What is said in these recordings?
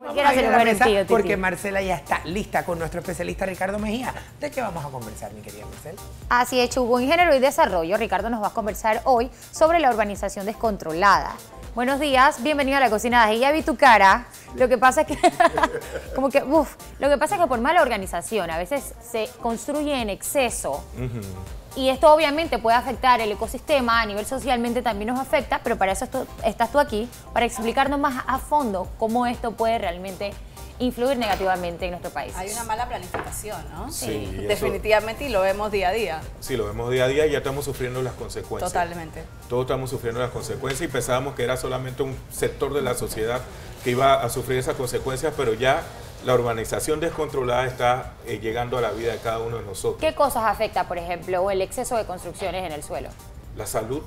Quiero hacer un buen sentido, porque Marcela ya está lista con nuestro especialista Ricardo Mejía. ¿De qué vamos a conversar, mi querida Marcela? Así es, Chugo, Ingeniero y Desarrollo. Ricardo nos va a conversar hoy sobre la urbanización descontrolada. Buenos días, bienvenido a la cocina de Ya vi tu cara. Lo que pasa es que, lo que pasa es que por mala organización a veces se construye en exceso. Y esto obviamente puede afectar el ecosistema, a nivel socialmente también nos afecta, pero para eso estás tú aquí, para explicarnos más a fondo cómo esto puede realmente influir negativamente en nuestro país. Hay una mala planificación, ¿no? Sí, definitivamente, y lo vemos día a día. Sí, lo vemos día a día y ya estamos sufriendo las consecuencias. Totalmente. Todos estamos sufriendo las consecuencias y pensábamos que era solamente un sector de la sociedad que iba a sufrir esas consecuencias, pero ya la urbanización descontrolada está llegando a la vida de cada uno de nosotros. ¿Qué cosas afecta, por ejemplo, el exceso de construcciones en el suelo? La salud,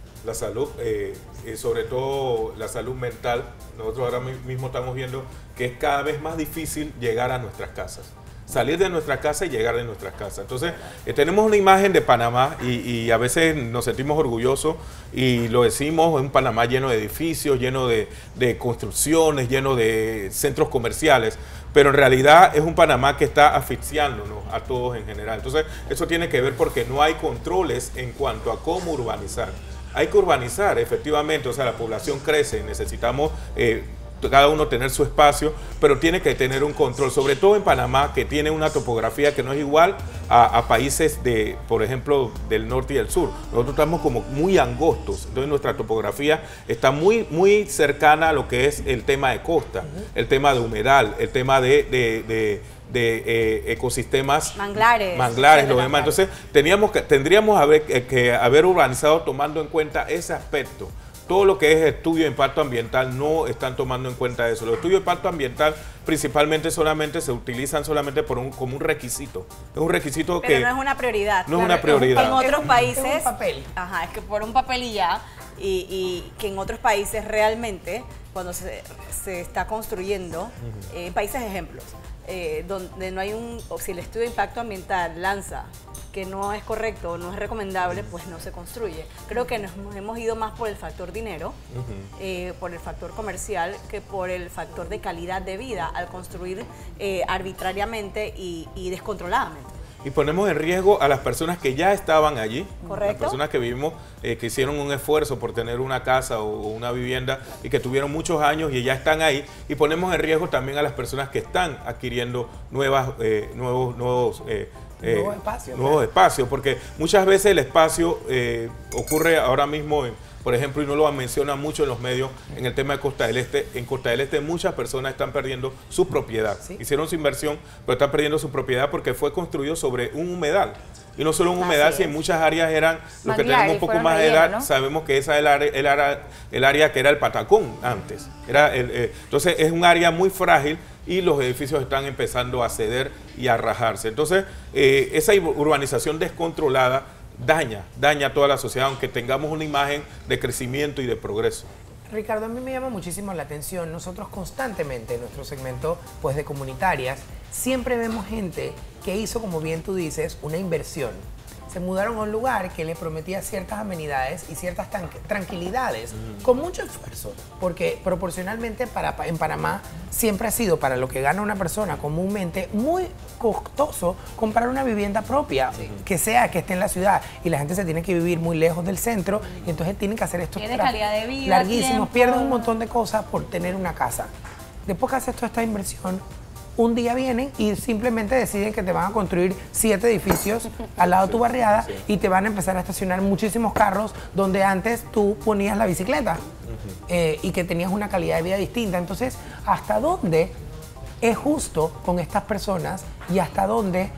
sobre todo la salud mental. Nosotros ahora mismo estamos viendo que es cada vez más difícil llegar a nuestras casas. Salir de nuestra casa y llegar de nuestras casas. Entonces, tenemos una imagen de Panamá y a veces nos sentimos orgullosos y lo decimos, un Panamá lleno de edificios, lleno de construcciones, lleno de centros comerciales, pero en realidad es un Panamá que está asfixiándonos a todos en general. Entonces, eso tiene que ver porque no hay controles en cuanto a cómo urbanizar. Hay que urbanizar, efectivamente, o sea, la población crece, necesitamos cada uno tener su espacio, pero tiene que tener un control, sobre todo en Panamá, que tiene una topografía que no es igual a países de, por ejemplo, del norte y del sur. Nosotros estamos como muy angostos, entonces nuestra topografía está muy cercana a lo que es el tema de costa, el tema de humedal, el tema de ecosistemas, manglares, lo demás. Entonces tendríamos que haber urbanizado tomando en cuenta ese aspecto. Todo lo que es estudio de impacto ambiental no están tomando en cuenta eso. Los estudios de impacto ambiental principalmente solamente se utilizan solamente como un requisito. Es un requisito pero no es una prioridad. No es una prioridad. En otros países, es un papel. Ajá, es que por un papel y ya, y que en otros países realmente, cuando se está construyendo, países ejemplos, donde no hay si el estudio de impacto ambiental lanza que no es correcto, no es recomendable, pues no se construye. Creo que nos hemos ido más por el factor dinero, por el factor comercial, que por el factor de calidad de vida al construir arbitrariamente y descontroladamente. Y ponemos en riesgo a las personas que ya estaban allí, correcto, las personas que vivimos, que hicieron un esfuerzo por tener una casa o una vivienda y que tuvieron muchos años y ya están ahí, y ponemos en riesgo también a las personas que están adquiriendo nuevos espacios, porque muchas veces el espacio ocurre ahora mismo, por ejemplo, y no lo menciona mucho en los medios, en el tema de Costa del Este. En Costa del Este muchas personas están perdiendo su propiedad. ¿Sí? Hicieron su inversión, pero están perdiendo su propiedad porque fue construido sobre un humedal. Y no solo un humedal, si en muchas áreas eran, los que tenemos un poco más de edad, ¿no? Sabemos que esa es el área que era el Patacón antes. Entonces es un área muy frágil y los edificios están empezando a ceder y a rajarse. Entonces esa urbanización descontrolada daña a toda la sociedad, aunque tengamos una imagen de crecimiento y de progreso. Ricardo, a mí me llama muchísimo la atención. Nosotros constantemente en nuestro segmento pues, de comunitarias siempre vemos gente que hizo, como bien tú dices, una inversión. Se mudaron a un lugar que les prometía ciertas amenidades y ciertas tranquilidades, con mucho esfuerzo, porque proporcionalmente en Panamá siempre ha sido, para lo que gana una persona comúnmente, muy costoso comprar una vivienda propia, que esté en la ciudad, y la gente se tiene que vivir muy lejos del centro, y entonces tienen que hacer estos calidad de vida, larguísimos, pierden un montón de cosas por tener una casa. Después que haces toda esta inversión, un día vienen y simplemente deciden que te van a construir 7 edificios al lado de tu barriada y te van a empezar a estacionar muchísimos carros donde antes tú ponías la bicicleta y que tenías una calidad de vida distinta. Entonces, ¿hasta dónde es justo con estas personas y hasta dónde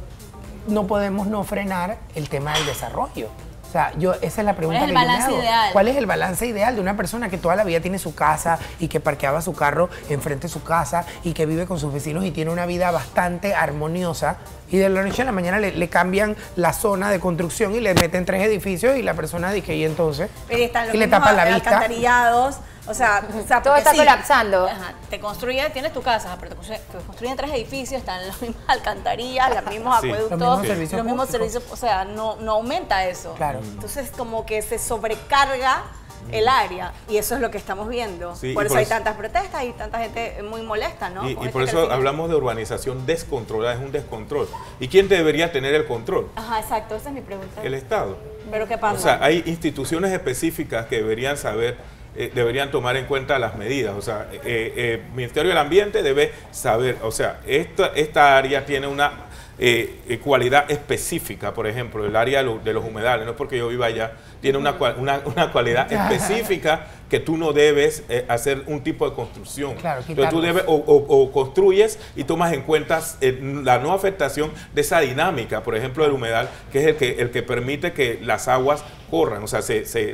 no podemos no frenar el tema del desarrollo? O sea, esa es la pregunta que yo me hago. ¿Cuál es el balance ideal de una persona que toda la vida tiene su casa y que parqueaba su carro enfrente de su casa y que vive con sus vecinos y tiene una vida bastante armoniosa, y de la noche a la mañana le cambian la zona de construcción y le meten 3 edificios y la persona dice, ¿y entonces? Y le tapan la vista. Alcantarillados. O sea todo está colapsando. Ajá, te construyen, tienes tu casa, pero te construyen 3 edificios, están las mismas alcantarillas, los mismos acueductos, los mismos servicios, o sea, no aumenta eso. Claro. Entonces como que se sobrecarga el área, y eso es lo que estamos viendo. Sí, por y eso por hay eso- tantas protestas y tanta gente muy molesta, ¿no? Y Con por este eso crecimiento. hablamos de urbanización descontrolada, es un descontrol. ¿Y quién debería tener el control? Ajá, exacto, esa es mi pregunta. El Estado. Pero ¿qué pasa? O sea, hay instituciones específicas que deberían saber, deberían tomar en cuenta las medidas. O sea, el Ministerio del Ambiente debe saber, o sea, esta área tiene una cualidad específica, por ejemplo, el área de los humedales, no es porque yo viva allá, tiene una cualidad específica que tú no debes hacer un tipo de construcción. Claro, Entonces tú quitarlos. debes o construyes y tomas en cuenta la no afectación de esa dinámica, por ejemplo, del humedal, que es el que permite que las aguas corran, o sea,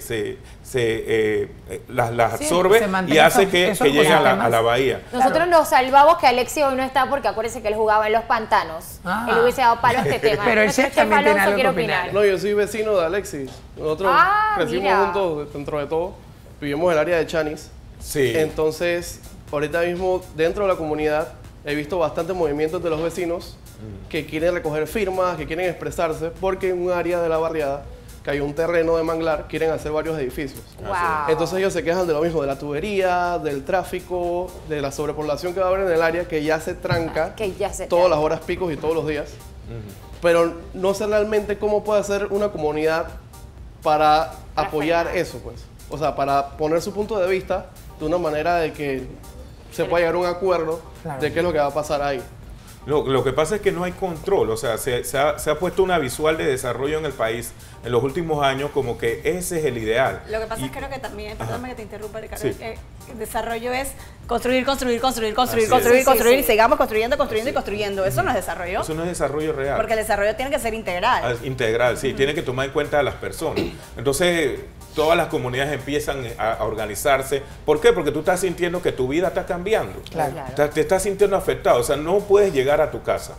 las Sí, absorbe se y mantenga hace esos- que esos llegue a la ecosistemas. bahía. Nosotros nos salvamos que Alexis hoy no está porque acuérdense que él jugaba en los pantanos. Ah. Él hubiese dado palo a este tema. Pero el Nuestro chef también Alonso tiene algo quiere que opinar. No, yo soy vecino de Alexis. Nosotros crecimos mira. juntos dentro de todo. Vivimos en el área de Chanis. Sí. Entonces, ahorita mismo, dentro de la comunidad, he visto bastantes movimientos de los vecinos que quieren recoger firmas, que quieren expresarse, porque en un área de la barriada, que hay un terreno de manglar, quieren hacer varios edificios. Wow. Entonces ellos se quejan de lo mismo, de la tubería, del tráfico, de la sobrepoblación que va a haber en el área, que ya se tranca Que ya se todas tranca. las horas picos y todos los días. Pero no sé realmente cómo puede hacer una comunidad para apoyar frenar. eso, pues. O sea, para poner su punto de vista de una manera de que se pueda llegar a un acuerdo Claro. de qué es lo que va a pasar ahí. Lo que pasa es que no hay control, o sea, se ha puesto una visual de desarrollo en el país en los últimos años como que ese es el ideal. Lo que pasa Y- es que creo que también, perdóname que te interrumpa, Ricardo, Sí. el desarrollo es construir, construir, construir, construir, Así construir, es. construir, Sí, y sí. sigamos construyendo, construyendo y construyendo. Eso no es desarrollo, Eso no es desarrollo real. porque el desarrollo tiene que ser integral. Integral, sí, tiene que tomar en cuenta a las personas. Entonces, todas las comunidades empiezan a organizarse. ¿Por qué? Porque tú estás sintiendo que tu vida está cambiando. Claro. Te estás sintiendo afectado. O sea, no puedes llegar a tu casa.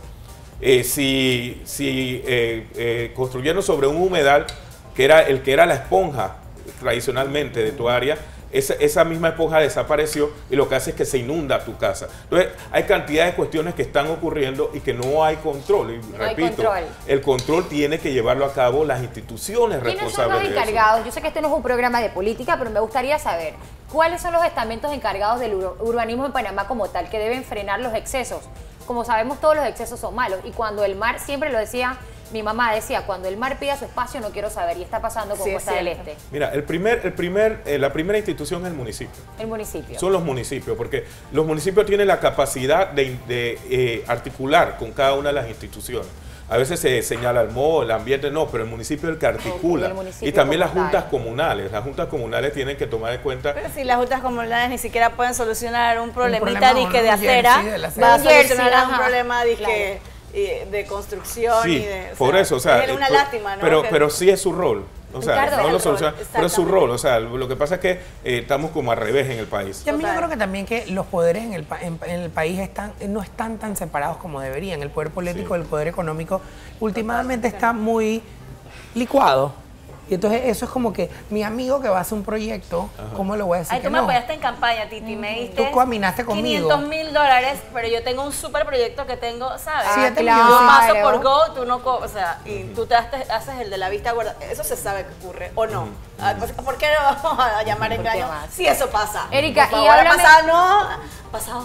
Si construyendo sobre un humedal, que era la esponja tradicionalmente de tu área, esa misma esponja desapareció y lo que hace es que se inunda tu casa. Entonces, hay cantidad de cuestiones que están ocurriendo y que no hay control. Y No hay repito, control. el control tiene que llevarlo a cabo las instituciones ¿Quiénes son responsables los de eso. encargados? Yo sé que este no es un programa de política, pero me gustaría saber cuáles son los estamentos encargados del urbanismo en Panamá como tal, que deben frenar los excesos. Como sabemos, todos los excesos son malos. Y cuando el mar, siempre lo decía, mi mamá decía, cuando el mar pida su espacio no quiero saber. Y está pasando con Sí, es Costa del cierto. Este, Mira, la primera institución es el municipio. el municipio. Son los municipios, porque los municipios tienen la capacidad de articular con cada una de las instituciones. A veces se señala el modo, el ambiente, no, pero el municipio es el que articula. el municipio Y también las como juntas tal. comunales. Las juntas comunales tienen que tomar en cuenta. Pero si las juntas comunales ni siquiera pueden solucionar un problemita problema, disque de un acera, jersey de la acera. va a Un jersey, solucionar un ajá, problema disque claro. de construcción Sí, y de... por eso, o sea, es una pero- lástima, ¿no? Pero, Que- pero sí es su rol. O sea, Ricardo, no el lo rol, soluciona, pero es su exactamente. rol. O sea, lo que pasa es que estamos como al revés en el país. Y a mí yo Total. creo que también que los poderes en el país no están tan separados como deberían. El poder político y el poder económico últimamente está muy licuado. Y entonces eso es como que mi amigo que va a hacer un proyecto, ¿cómo le voy a decir Ay, que tú me no? apoyaste en campaña, Titi, me diste Tú caminaste conmigo. $500,000, pero yo tengo un súper proyecto que tengo, ¿sabes? Ah, 7 claro. millones. Yo paso Claro. por Go, tú no, o sea, y tú haces el de la vista gorda. Eso se sabe que ocurre, ¿o no? Ah, pues, ¿por qué no vamos a llamar engaño? más? Si eso pasa. Erika, Por y favor, háblame- ha pasado, no, ha pasado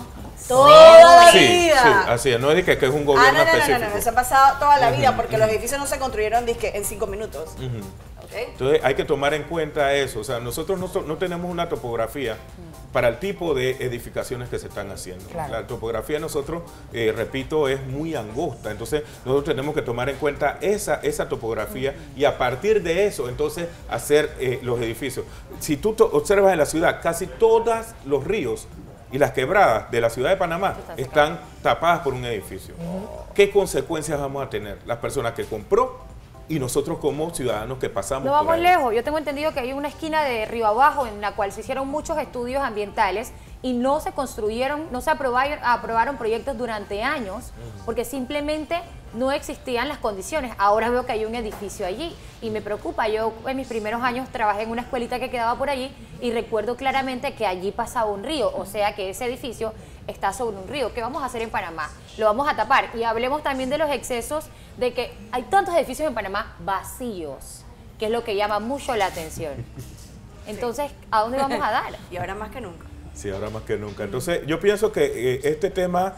toda la Sí, vida. sí, así es. No es de que es un gobierno No, específico. eso ha pasado toda la vida porque los edificios no se construyeron dizque, en 5 minutos. ¿Ok? Entonces hay que tomar en cuenta eso. O sea, nosotros no tenemos una topografía para el tipo de edificaciones que se están haciendo. Claro. La topografía de nosotros, repito, es muy angosta. Entonces nosotros tenemos que tomar en cuenta esa topografía y a partir de eso entonces hacer los edificios. Si tú observas en la ciudad, casi todos los ríos y las quebradas de la ciudad de Panamá están tapadas por un edificio. ¿Qué consecuencias vamos a tener? Las personas que compró y nosotros como ciudadanos que pasamos No por vamos ahí. lejos. Yo tengo entendido que hay una esquina de Río Abajo en la cual se hicieron muchos estudios ambientales y no se construyeron, no se aprobaron proyectos durante años porque simplemente no existían las condiciones. Ahora veo que hay un edificio allí y me preocupa. Yo en mis primeros años trabajé en una escuelita que quedaba por allí y recuerdo claramente que allí pasaba un río, o sea que ese edificio está sobre un río. ¿Qué vamos a hacer en Panamá? Lo vamos a tapar. Y hablemos también de los excesos, de que hay tantos edificios en Panamá vacíos, que es lo que llama mucho la atención. Entonces, ¿a dónde vamos a dar? Y ahora más que nunca. Sí, ahora más que nunca. Entonces, yo pienso que este tema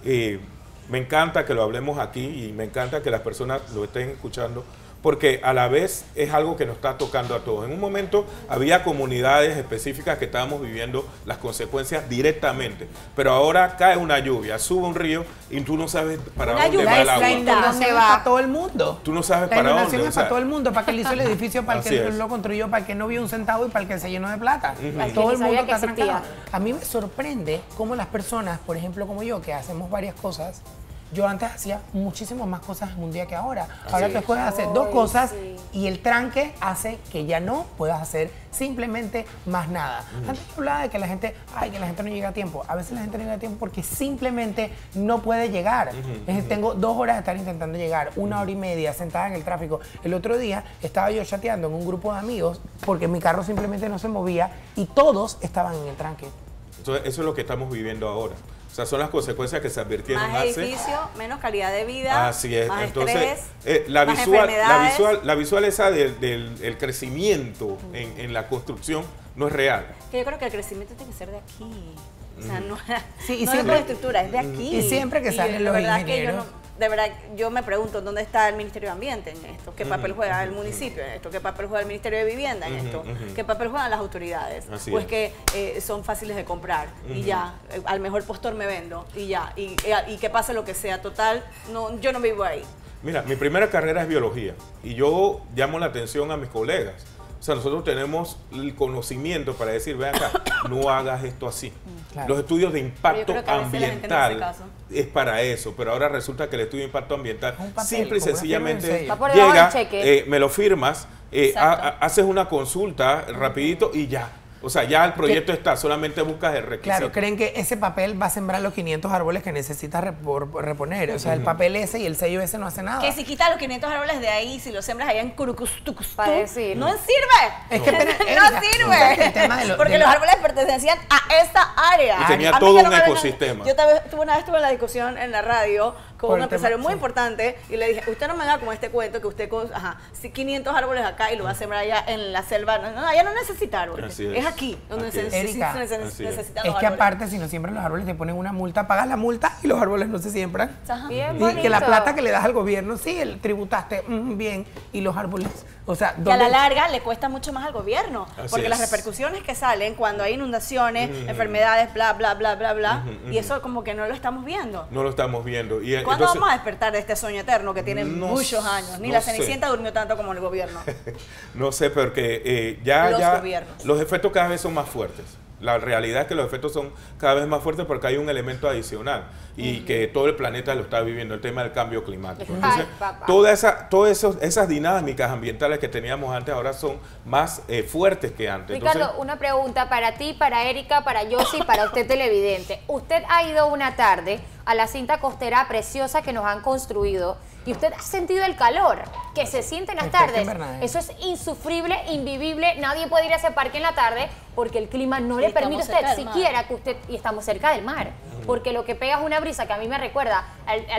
me encanta que lo hablemos aquí y me encanta que las personas lo estén escuchando, porque a la vez es algo que nos está tocando a todos. En un momento había comunidades específicas que estábamos viviendo las consecuencias directamente, pero ahora cae una lluvia, sube un río y tú no sabes para Una dónde lluvia va el La agua. inundación es va? para todo el mundo. Tú no sabes La para inundación dónde. es para todo el mundo, para el que le hizo el edificio, para el Así que es. lo construyó, para el que no vio un centavo y para el que se llenó de plata. Para el que Todo ni el mundo sabía que está existía. trancado. A mí me sorprende cómo las personas, por ejemplo como yo, que hacemos varias cosas, yo antes hacía muchísimas más cosas en un día que ahora. Ahora tú puedes hacer dos Ay, cosas sí. y el tranque hace que ya no puedas hacer simplemente más nada. Antes yo hablaba de que la gente, que la gente no llega a tiempo. A veces la gente no llega a tiempo porque simplemente no puede llegar. Tengo 2 horas de estar intentando llegar, 1 hora y media sentada en el tráfico. El otro día estaba yo chateando en un grupo de amigos porque mi carro simplemente no se movía y todos estaban en el tranque. Entonces, eso es lo que estamos viviendo ahora. O sea, son las consecuencias que se advirtieron Más hace. edificio, menos calidad de vida, Así es. más Entonces, estrés, la más visual enfermedades. esa del crecimiento en la construcción no es real. Que yo creo que el crecimiento tiene que ser de aquí. O sea, no, Sí, y no siempre- es de estructura, es de aquí. y siempre que salen de los verdad que ingenieros. de verdad, yo me pregunto dónde está el Ministerio de Ambiente en esto, qué papel juega el municipio en esto, qué papel juega el Ministerio de Vivienda en esto, qué papel juegan las autoridades. Así Pues es. que son fáciles de comprar y ya, al mejor postor me vendo y ya, y que pase lo que sea, total, no, yo no vivo ahí. Mira, mi primera carrera es biología y yo llamo la atención a mis colegas. O sea, nosotros tenemos el conocimiento para decir, ven acá, no hagas esto así. Claro. Los estudios de Pero yo impacto creo que a veces la gente no hace ambiental caso. es para eso, pero ahora resulta que el estudio de impacto ambiental Es un papel, simple y como una sencillamente firma de un sello. Va por debajo llega, del cheque. me lo firmas, Exacto. haces una consulta rapidito y ya. O sea, ya el proyecto está, solamente buscas el requisito. Claro, creen que ese papel va a sembrar los 500 árboles que necesitas reponer. O sea, el papel ese y el sello ese no hace nada. Que si quitas los 500 árboles de ahí, si los sembras allá en Curucustucustú, Para decir. no sirve. Es que apenas- no Erika, sirve. el tema de Porque de los árboles pertenecían a esa área. Y tenía A mí todo ya no un me vengan- ecosistema. Yo una vez tuve la discusión en la radio con Por un el tema, empresario muy sí. importante y le dije, usted no me haga como este cuento que usted con 500 árboles acá y lo va a sembrar allá en la selva. No, allá no necesita árboles. Así es. Es aquí donde Aquí se es. Erika, necesitan así los es. árboles. Es que aparte, si no siembran los árboles, te ponen una multa, pagas la multa y los árboles no se siembran. Ajá. Bien Y que la bonito. plata que le das al gobierno, sí, el tributaste bien, y los árboles, o sea, Que a la ¿dónde- larga le cuesta mucho más al gobierno, Así porque es. las repercusiones que salen cuando hay inundaciones, enfermedades, bla, bla, bla, bla, bla, y eso como que no lo estamos viendo. No lo estamos viendo. Y ¿Cuándo entonces, vamos a despertar de este sueño eterno que tiene No muchos s- años? Ni no la sé. Cenicienta durmió tanto como el gobierno. No sé, porque Los ya gobiernos. los efectos cada vez son más fuertes. La realidad es que los efectos son cada vez más fuertes porque hay un elemento adicional y que todo el planeta lo está viviendo, el tema del cambio climático. Ay, Entonces, papá. todas esas dinámicas ambientales que teníamos antes ahora son más fuertes que antes. Ricardo, Entonces, una pregunta para ti, para Erika, para Yossi, para usted televidente. Usted ha ido una tarde a la cinta costera preciosa que nos han construido y usted ha sentido el calor que se siente en las Efecto tardes. invernadero. Eso es insufrible, invivible. Nadie puede ir a ese parque en la tarde porque el clima no le estamos permite a cerca usted del mar. siquiera que usted, y estamos cerca del mar, porque lo que pega es una brisa que a mí me recuerda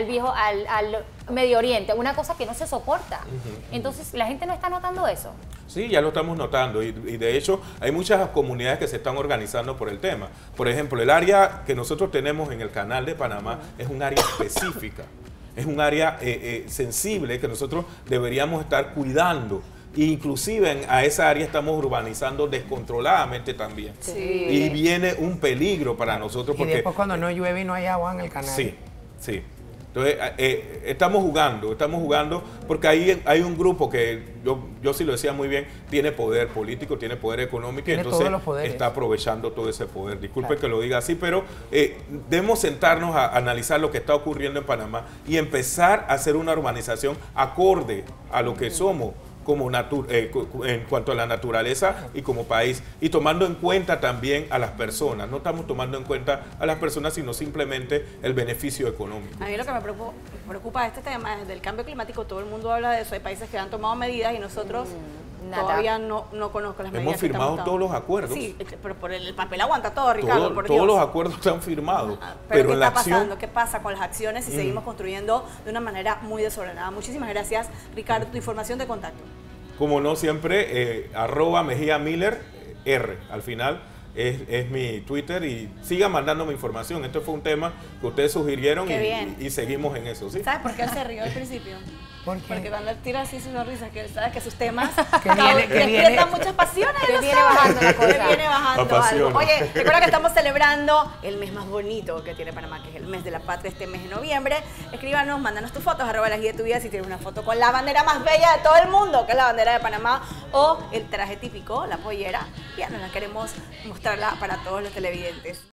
al Medio Oriente, una cosa que no se soporta. Entonces, la gente no está notando eso. sí, ya lo estamos notando y de hecho hay muchas comunidades que se están organizando por el tema. Por ejemplo, el área que nosotros tenemos en el Canal de Panamá es un área específica, es un área sensible que nosotros deberíamos estar cuidando. Inclusive a esa área estamos urbanizando descontroladamente también. Sí. Y viene un peligro para nosotros Y porque después cuando no llueve y no hay agua en el canal. sí, sí. Entonces, estamos jugando porque ahí hay un grupo que yo sí lo decía muy bien, tiene poder político, tiene poder económico, Tiene y entonces todos los poderes. está aprovechando todo ese poder. Disculpe Claro. que lo diga así, pero debemos sentarnos a analizar lo que está ocurriendo en Panamá y empezar a hacer una urbanización acorde a lo que somos como en cuanto a la naturaleza y como país, y tomando en cuenta también a las personas. No estamos tomando en cuenta a las personas, sino simplemente el beneficio económico. A mí lo que me preocupa de este tema es del cambio climático. Todo el mundo habla de eso. Hay países que han tomado medidas y nosotros nada. todavía no conozco las medidas. Hemos que firmado estamos todos los tomando. acuerdos. Sí, pero por el papel aguanta todo, Ricardo, por Dios. Todos los acuerdos están firmados, Pero pero ¿qué en la está pasando? acción ¿Qué pasa con las acciones si seguimos construyendo de una manera muy desordenada? Muchísimas gracias, Ricardo. Tu información de contacto. como no siempre, @Mejía Miller R. Al final es mi Twitter y sigan mandándome información. Este fue un tema que ustedes sugirieron Qué bien. y seguimos en eso, ¿sí? ¿Sabes por qué él se rió al principio? ¿Por qué? Porque cuando él tira así su sonrisa, que él sabe que sus temas Que viene- despiertan muchas pasiones. Que él lo viene sabe. bajando la cosa. Que viene bajando Apasiona. algo. Oye, recuerda que estamos celebrando el mes más bonito que tiene Panamá, que es el mes de la patria, este mes de noviembre. Escríbanos, mándanos tus fotos, @la guía de tu vida, si tienes una foto con la bandera más bella de todo el mundo, que es la bandera de Panamá, o el traje típico, la pollera. Ya nos la queremos mostrarla para todos los televidentes.